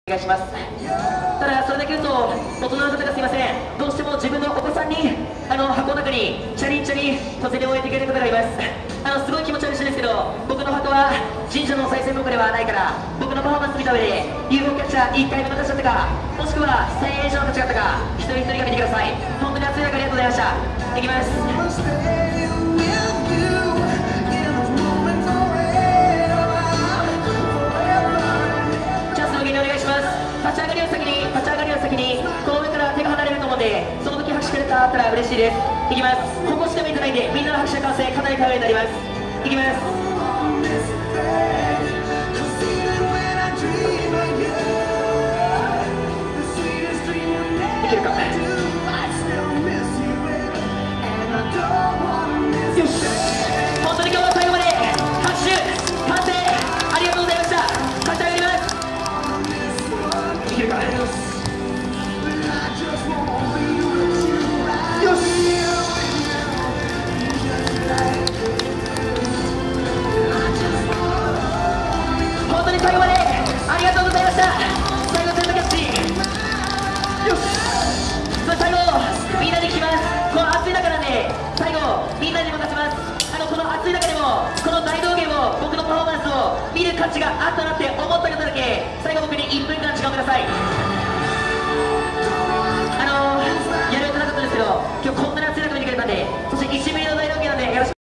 お願いします。ただそれだけ言うと大人の方がすいません、どうしても自分のお子さんに箱の中にチャリンチャリンと連れ置いてくれる方がいます。すごい気持ち悪いしいんですけど、僕の箱は神社のお賽銭箱ではないから、僕のパフォーマンス見た上で UFO キャッチャー1回目の勝ちだったか、もしくは1000円以上の勝ちだったか、一人一人が見てください。本当に熱い中ありがとうございました。いきます。立ち上がりを先にこの上から手が離れると思うんで、その時拍手くれたら嬉しいです。いきます。ここしてもいただいて、みんなの拍手が完成、かなり頼りになります。いきます。いけるか。よし、本当に今日は最後まで拍手完成ありがとうございました。立ち上がります。いけるか。よし、本当に最後までありがとうございました。最後セントキャッチ。よし、それ最後みんなで聞きます。この暑い中なんで最後みんなに任せます。この暑い中でもこの大道芸を、僕のパフォーマンスを見る価値があったなって思った